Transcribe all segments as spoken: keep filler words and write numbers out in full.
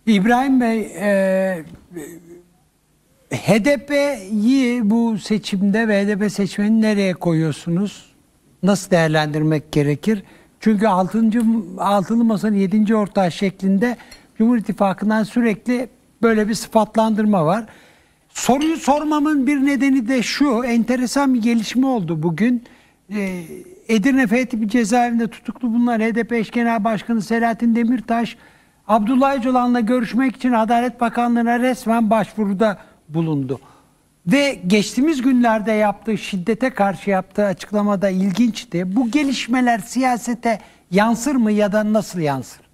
İbrahim Bey, e, H D P'yi bu seçimde ve H D P seçmeni nereye koyuyorsunuz? Nasıl değerlendirmek gerekir? Çünkü altıncı altılı masanın yedinci ortağı şeklinde Cumhur İttifakı'ndan sürekli böyle bir sıfatlandırma var. Soruyu sormamın bir nedeni de şu: enteresan bir gelişme oldu bugün. Ee, Edirne F tipi cezaevinde tutuklu bulunan H D P eş genel başkanı Selahattin Demirtaş, Abdullah Öcalan'la görüşmek için Adalet Bakanlığı'na resmen başvuruda bulundu. Ve geçtiğimiz günlerde yaptığı, şiddete karşı yaptığı açıklamada ilginçti. Bu gelişmeler siyasete yansır mı ya da nasıl yansır?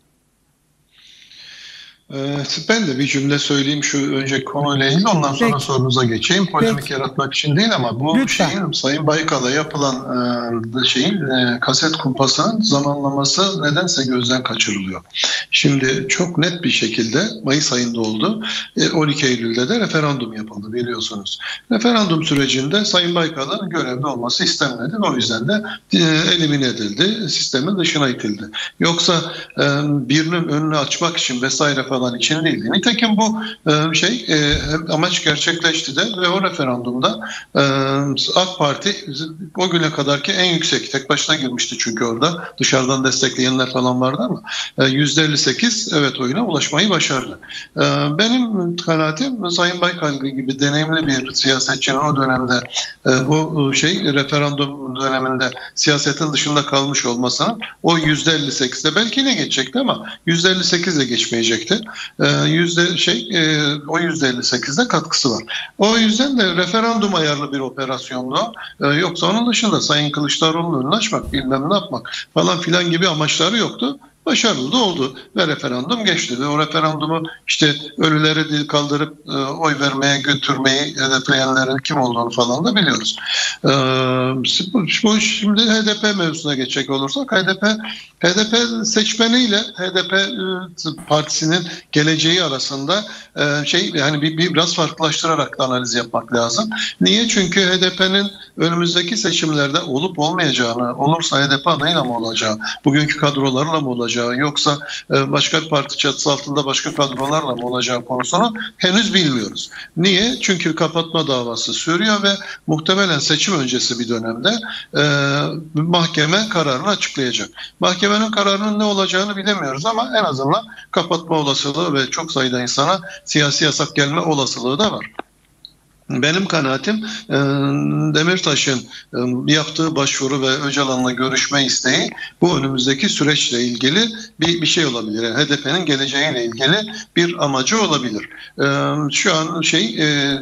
Ben de bir cümle söyleyeyim şu önceki konuyla ilgili, ondan sonra Peki. sorunuza geçeyim. Polemik Peki. yaratmak için değil ama bu Lütfen. şeyin Sayın Baykal'a yapılan e, şeyin e, kaset kumpasının zamanlaması nedense gözden kaçırılıyor. Şimdi çok net bir şekilde Mayıs ayında oldu. E, on iki Eylül'de de referandum yapıldı, biliyorsunuz. Referandum sürecinde Sayın Baykal'ın görevde olması istenmedi. O yüzden de e, elimine edildi. Sistemin dışına itildi. Yoksa e, birinin önünü açmak için vesaire falan falan için değildi. Nitekim bu e, şey e, amaç gerçekleşti de ve o referandumda e, AK Parti o güne kadarki en yüksek, tek başına girmişti çünkü orada dışarıdan destekleyenler falan vardı ama e, yüzde elli sekiz evet oyuna ulaşmayı başardı. E, benim kanaatim Sayın Baykal gibi deneyimli bir siyasetçinin o dönemde e, bu şey referandum döneminde siyasetin dışında kalmış olmasının o yüzde elli sekizde belki ne geçecekti ama yüzde elli sekizle geçmeyecekti. Yüzde şey o yüzde elli sekizde katkısı var. O yüzden de referandum ayarlı bir operasyondu. Yoksa onun dışında Sayın Kılıçdaroğlu'nun önünü açmak, bilmem ne yapmak falan filan gibi amaçları yoktu. Başarılı da oldu ve referandum geçti ve o referandumu işte ölüleri dil kaldırıp e, oy vermeye götürmeyi hedefleyenlerin kim olduğunu falan da biliyoruz. E, bu şimdi H D P mevzusuna geçecek olursak H D P H D P seçmeniyle H D P e, partisinin geleceği arasında e, şey yani bir, bir biraz farklılaştırarak da analiz yapmak lazım. Niye? Çünkü H D P'nin önümüzdeki seçimlerde olup olmayacağını, olursa H D P adayla mı olacağı, bugünkü kadrolarla mı olacağı, yoksa başka bir parti çatısı altında başka kadrolarla mı olacağı konusunu henüz bilmiyoruz. Niye? Çünkü kapatma davası sürüyor ve muhtemelen seçim öncesi bir dönemde e, mahkeme kararını açıklayacak. Mahkemenin kararının ne olacağını bilemiyoruz ama en azından kapatma olasılığı ve çok sayıda insana siyasi yasak gelme olasılığı da var. Benim kanaatim Demirtaş'ın yaptığı başvuru ve Öcalan'la görüşme isteği bu önümüzdeki süreçle ilgili bir, bir şey olabilir. Yani H D P'nin geleceğiyle ilgili bir amacı olabilir. Şu an şey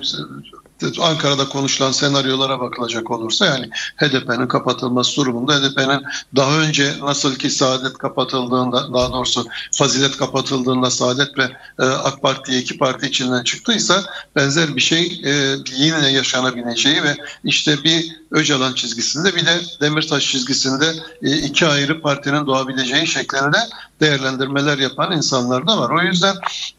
Ankara'da konuşulan senaryolara bakılacak olursa yani H D P'nin kapatılması durumunda H D P'nin daha önce nasıl ki Saadet kapatıldığında, daha doğrusu Fazilet kapatıldığında Saadet ve e, AK Parti'ye iki parti içinden çıktıysa benzer bir şey e, yine yaşanabileceği ve işte bir Öcalan çizgisinde bir de Demirtaş çizgisinde e, iki ayrı partinin doğabileceği şeklinde değerlendirmeler yapan insanlar da var. O yüzden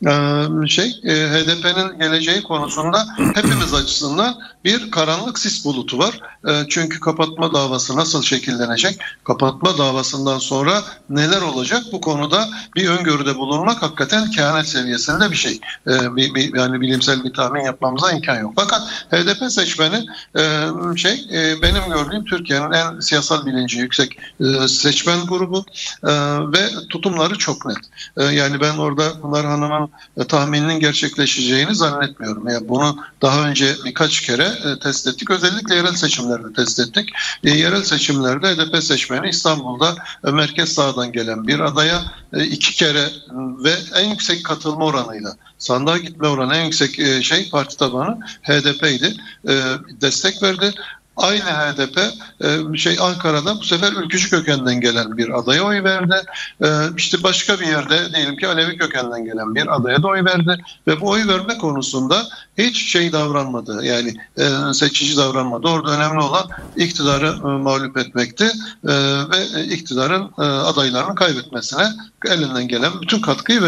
e, şey e, H D P'nin geleceği konusunda hepimiz açısından bir karanlık sis bulutu var. E, çünkü kapatma davası nasıl şekillenecek? Kapatma davasından sonra neler olacak? Bu konuda bir öngörüde bulunmak hakikaten kehanet seviyesinde bir şey. E, bir, bir, yani bilimsel bir tahmin yapmamıza imkan yok. Fakat H D P seçmeni e, şey e, benim gördüğüm Türkiye'nin en siyasal bilinci yüksek e, seçmen grubu e, ve tutumları çok net. E, yani ben orada Pınar Hanım'ın e, tahmininin gerçekleşeceğini zannetmiyorum. Yani bunu daha önce birkaç kere e, test ettik. Özellikle yerel seçimlerde test ettik. E, yerel seçimlerde H D P seçmeni İstanbul'da e, merkez sağdan gelen bir adaya e, iki kere e, ve en yüksek katılma oranıyla sandığa gitme oranı en yüksek e, şey parti tabanı H D P'ydi. E, destek verdi. Aynı H D P e, şey Ankara'da bu sefer ülkücü kökenden gelen bir adaya oy verdi. E, işte başka bir yerde diyelim ki Alevi kökenden gelen bir adaya da oy verdi ve bu oy verme konusunda hiç şey davranmadı. Yani e, seçici davranmadı. Orada önemli olan iktidarı e, mağlup etmekti e, ve iktidarın e, adaylarını kaybetmesine elinden gelen bütün katkıyı verdi.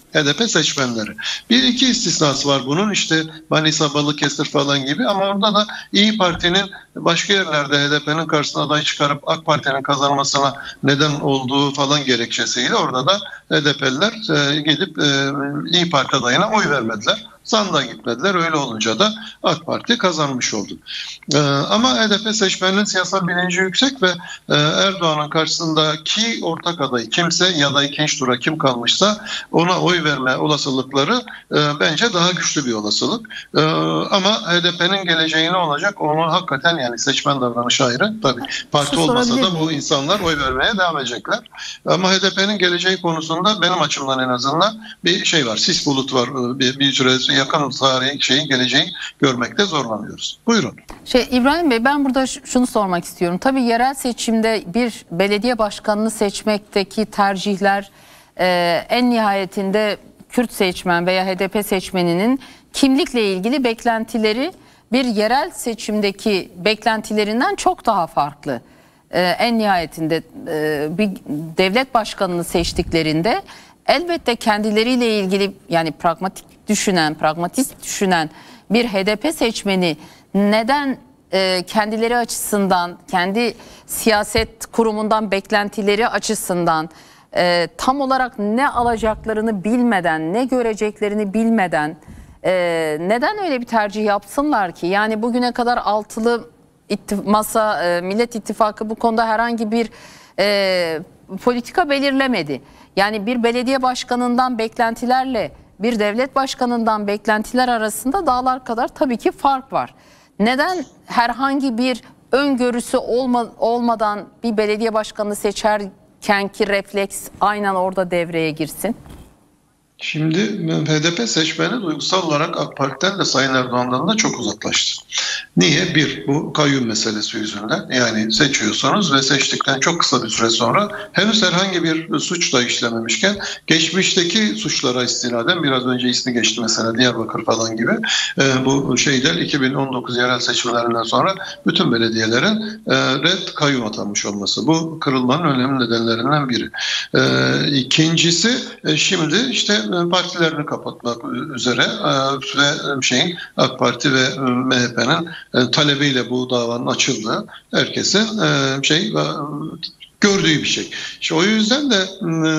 H D P seçmenleri. Bir iki istisnası var bunun, işte Manisa, Balıkesir falan gibi, ama orada da İyi Parti'nin başka yerlerde H D P'nin karşısına aday çıkarıp AK Parti'nin kazanmasına neden olduğu falan gerekçesiyle orada da H D P'liler e, gidip e, İyi Parti adayına oy vermediler. Sandığa gitmediler. Öyle olunca da AK Parti kazanmış oldu. Ee, ama H D P seçmeninin siyasal bilinci yüksek ve e, Erdoğan'ın karşısındaki ortak aday kimse ya da ikinci tura kim kalmışsa ona oy verme olasılıkları e, bence daha güçlü bir olasılık. E, ama H D P'nin geleceği ne olacak? Onu hakikaten, yani seçmen davranışı ayrı. Tabii parti Şu olmasa da sorabilir bu insanlar oy vermeye devam edecekler. Ama H D P'nin geleceği konusunda benim açımdan en azından bir şey var. Sis bulut var. Bir, bir süre yakın tarihi şeyin geleceği görmekte zorlanıyoruz. Buyurun. Şey İbrahim Bey, ben burada şunu sormak istiyorum. Tabii yerel seçimde bir belediye başkanını seçmekteki tercihler e, en nihayetinde Kürt seçmen veya H D P seçmeninin kimlikle ilgili beklentileri bir yerel seçimdeki beklentilerinden çok daha farklı. E, en nihayetinde e, bir devlet başkanını seçtiklerinde elbette kendileriyle ilgili, yani pragmatik düşünen, pragmatist düşünen bir H D P seçmeni neden e, kendileri açısından, kendi siyaset kurumundan beklentileri açısından e, tam olarak ne alacaklarını bilmeden, ne göreceklerini bilmeden e, neden öyle bir tercih yapsınlar ki? Yani bugüne kadar altılı ittif- masa, e, Millet İttifakı bu konuda herhangi bir e, politika belirlemedi. Yani bir belediye başkanından beklentilerle bir devlet başkanından beklentiler arasında dağlar kadar tabii ki fark var. Neden herhangi bir öngörüsü olma, olmadan bir belediye başkanını seçerkenki refleks aynen orada devreye girsin? Şimdi H D P seçmeni duygusal olarak AK Parti'den de Sayın Erdoğan'dan da çok uzaklaştı. Niye? Bir, bu kayyum meselesi yüzünden. Yani seçiyorsunuz ve seçtikten çok kısa bir süre sonra henüz herhangi bir suç da işlememişken geçmişteki suçlara istinaden, biraz önce ismi geçti mesela Diyarbakır falan gibi, e, bu şeyler iki bin on dokuz yerel seçimlerinden sonra bütün belediyelerin e, red kayyum atanmış olması. Bu kırılmanın önemli nedenlerinden biri. E, ikincisi e, şimdi işte partilerini kapatmak üzere ve şeyin AK Parti ve M H P'nin talebiyle bu davanın açıldığı herkesin şey gördüğü bir şey. İşte o yüzden de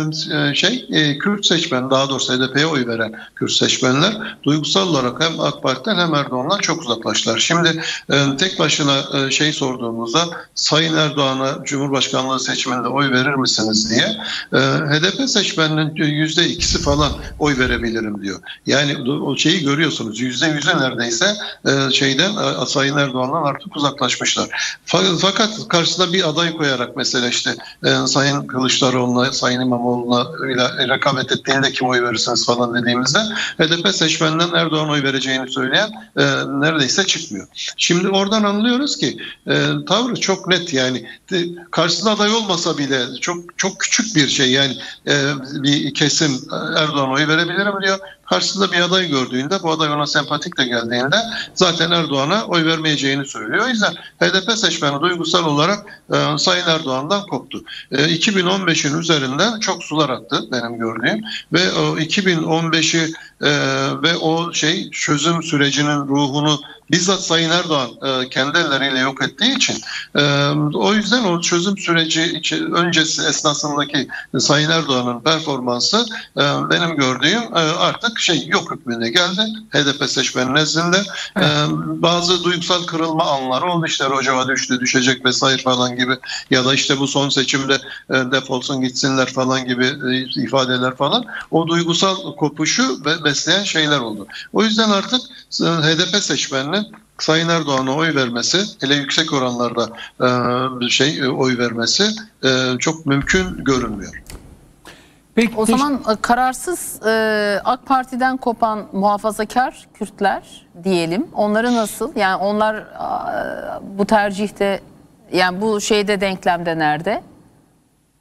şey Kürt seçmen, daha doğrusu H D P'ye oy veren Kürt seçmenler duygusal olarak hem AK Parti'den hem Erdoğan'dan çok uzaklaştılar. Şimdi tek başına şey sorduğumuzda Sayın Erdoğan'a Cumhurbaşkanlığı seçmeninde oy verir misiniz diye H D P seçmeninin yüzde ikisi falan oy verebilirim diyor. Yani o şeyi görüyorsunuz, yüzde yüze neredeyse şeyden, Sayın Erdoğan'dan artık uzaklaşmışlar. Fakat karşısına bir aday koyarak, mesela işte e, Sayın Kılıçdaroğlu'na, Sayın İmamoğlu'na ile rekabet ettiğinde kim oy verirsiniz falan dediğimizde H D P seçmeninden Erdoğan oy vereceğini söyleyen e, neredeyse çıkmıyor. Şimdi oradan anlıyoruz ki e, tavrı çok net, yani de, karşısında aday olmasa bile çok çok küçük bir şey, yani e, bir kesim Erdoğan oy verebilirim diyor. Karşısında bir aday gördüğünde, bu aday ona sempatik de geldiğinde zaten Erdoğan'a oy vermeyeceğini söylüyor. O yüzden H D P seçmeni duygusal olarak e, Sayın Erdoğan'dan koptu. E, iki bin on beşin üzerinden çok sular attı benim gördüğüm ve o iki bin on beşi e, ve o şey çözüm sürecinin ruhunu bizzat Sayın Erdoğan e, kendi elleriyle yok ettiği için e, o yüzden o çözüm süreci öncesi esnasındaki Sayın Erdoğan'ın performansı e, benim gördüğüm e, artık şey yok hükmüne geldi H D P seçmenin nezdinde. E, bazı duygusal kırılma anları oldu, işte Rojava düştü, düşecek vesaire falan gibi, ya da işte bu son seçimde e, defolsun gitsinler falan gibi e, ifadeler falan, o duygusal kopuşu be, besleyen şeyler oldu. O yüzden artık e, H D P seçmeninin Sayın Erdoğan'a oy vermesi, hele yüksek oranlarda e, şey oy vermesi e, çok mümkün görünmüyor. Peki, o zaman kararsız e, AK Parti'den kopan muhafazakar Kürtler diyelim, onları nasıl? Yani onlar e, bu tercihte, yani bu şeyde, denklemde nerede?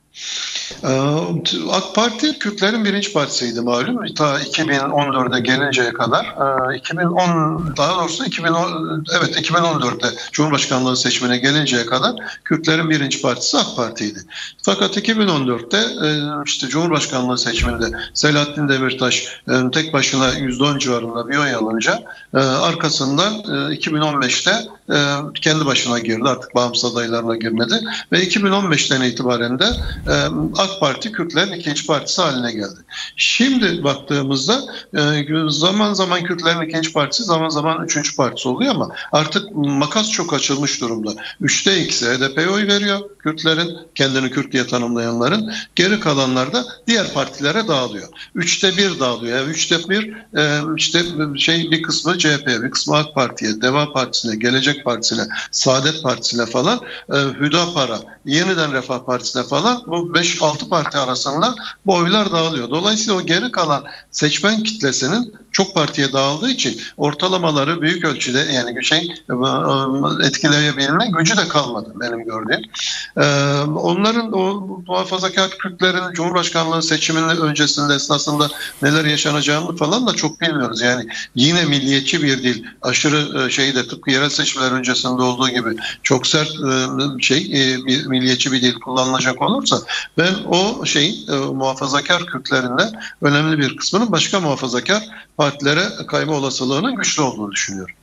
AK Parti Kürtlerin birinci partisiydi malum. Ta iki bin on dörde gelinceye kadar, iki bin on daha doğrusu iki bin on, evet iki bin on dörtte Cumhurbaşkanlığı seçimine gelinceye kadar Kürtlerin birinci partisi AK Parti'ydi. Fakat iki bin on dörtte işte Cumhurbaşkanlığı seçiminde Selahattin Demirtaş tek başına yüzde on civarında bir oy alınca arkasından iki bin on beşte kendi başına girdi. Artık bağımsız adaylarına girmedi ve iki bin on beşten itibaren de AK Parti Kürtlerin ikinci partisi haline geldi. Şimdi baktığımızda zaman zaman Kürtlerin ikinci partisi, zaman zaman üçüncü partisi oluyor ama artık makas çok açılmış durumda. Üçte ikisi H D P'ye oy veriyor Kürtlerin, kendini Kürt diye tanımlayanların. Geri kalanlar da diğer partilere dağılıyor. Üçte bir dağılıyor. Yani üçte bir işte şey bir kısmı C H P'ye, bir kısmı AK Parti'ye, Deva Partisi'ne, Gelecek Partisi'ne, Saadet Partisi'ne falan, Hüdapar'a, Yeniden Refah Partisi'ne falan bu beş altı parti arasında bu oylar dağılıyor. Dolayısıyla o geri kalan seçmen kitlesinin çok partiye dağıldığı için ortalamaları büyük ölçüde yani şey etkileyebilme gücü de kalmadı benim gördüğüm. Onların o muhafazakar Kürtlerin Cumhurbaşkanlığı seçiminin öncesinde esnasında neler yaşanacağını falan da çok bilmiyoruz. Yani yine milliyetçi bir dil, aşırı şeyde tıpkı yerel seçimler öncesinde olduğu gibi çok sert şey bir milliyetçi bir dil kullanılacak olursa ben o şeyin muhafazakar Kürtlerin de önemli bir kısmının başka muhafazakar partilere kayma olasılığının güçlü olduğunu düşünüyorum.